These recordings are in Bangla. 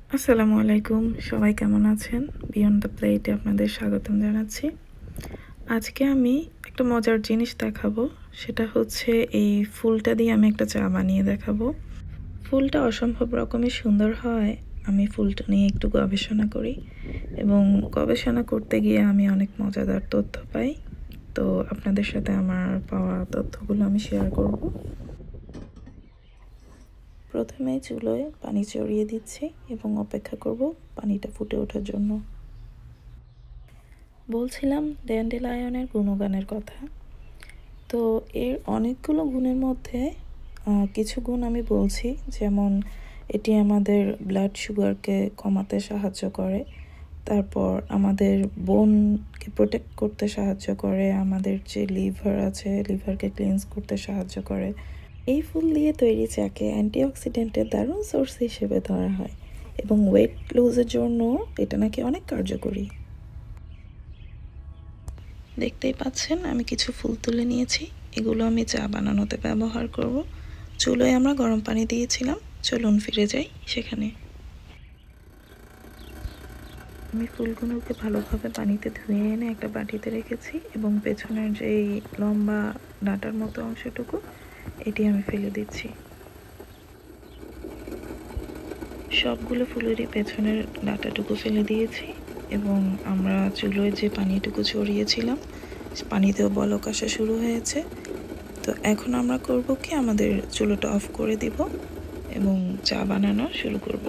আসসালামু আলাইকুম, সবাই কেমন আছেন? বিয়ন্ড দ্য প্লেটে আপনাদের স্বাগতম জানাচ্ছি। আজকে আমি একটা মজার জিনিস দেখাবো। সেটা হচ্ছে এই ফুলটা দিয়ে আমি একটা চা বানিয়ে দেখাবো। ফুলটা অসম্ভব রকমের সুন্দর হয়। আমি ফুলটা নিয়ে একটু গবেষণা করি এবং গবেষণা করতে গিয়ে আমি অনেক মজাদার তথ্য পাই। তো আপনাদের সাথে আমার পাওয়া তথ্যগুলো আমি শেয়ার করব। প্রথমে চুলোয় পানি চড়িয়ে দিচ্ছি এবং অপেক্ষা করব পানিটা ফুটে ওঠার জন্য। বলছিলাম ড্যান্ডেলায়নের গুণগানের কথা। তো এর অনেকগুলো গুণের মধ্যে কিছু গুণ আমি বলছি, যেমন এটি আমাদের ব্লাড সুগারকে কমাতে সাহায্য করে, তারপর আমাদের বোনকে প্রোটেক্ট করতে সাহায্য করে, আমাদের যে লিভার আছে লিভারকে ক্লিনজ করতে সাহায্য করে। এই ফুল দিয়ে তৈরি চাকে অ্যান্টিঅক্সিডেন্টের দারুণ সোর্স হিসেবে ধরা হয় এবং ওয়েট লুজের জন্য এটা নাকি অনেক কার্যকরী। দেখতেই পাচ্ছেন আমি কিছু ফুল তুলে নিয়েছি, এগুলো আমি চা বানানোতে ব্যবহার করব। চুলোয় আমরা গরম পানি দিয়েছিলাম, চলুন ফিরে যাই সেখানে। আমি ফুলগুলোকে ভালোভাবে পানিতে ধুয়ে এনে একটা বাটিতে রেখেছি এবং পেছনের যেই লম্বা ডাঁটার মতো অংশটুকু এটি আমি ফেলে দিচ্ছি। সবগুলো ফুলেরই পেছনের ডাঁটাটুকু ফেলে দিয়েছি এবং আমরা চুলোয় যে পানিটুকু ছড়িয়েছিলাম পানিতেও বলক আসা শুরু হয়েছে। তো এখন আমরা করব কি, আমাদের চুলোটা অফ করে দিব এবং চা বানানো শুরু করব।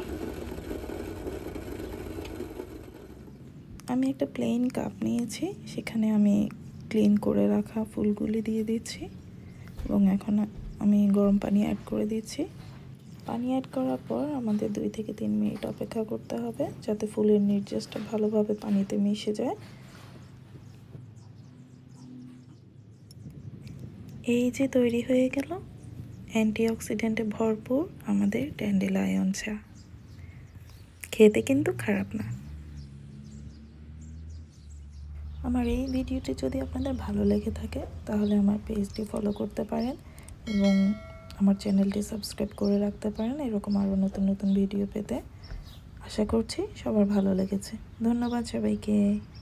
আমি একটা প্লেন কাপ নিয়েছি, সেখানে আমি ক্লিন করে রাখা ফুলগুলি দিয়ে দিচ্ছি এবং এখন আমি গরম পানি অ্যাড করে দিচ্ছি। পানি অ্যাড করার পর আমাদের 2 থেকে 3 মিনিট অপেক্ষা করতে হবে যাতে ফুলের নির্যাসটা ভালোভাবে পানিতে মিশে যায়। এই যে তৈরি হয়ে গেল অ্যান্টিঅক্সিডেন্টে ভরপুর আমাদের ড্যান্ডেলায়ন চা। খেতে কিন্তু খারাপ না। আমার এই ভিডিওটি যদি আপনাদের ভালো লেগে থাকে তাহলে আমার পেজটি ফলো করতে পারেন এবং আমার চ্যানেলটি সাবস্ক্রাইব করে রাখতে পারেন এরকম আরও নতুন নতুন ভিডিও পেতে। আশা করছি সবার ভালো লেগেছে। ধন্যবাদ সবাইকে।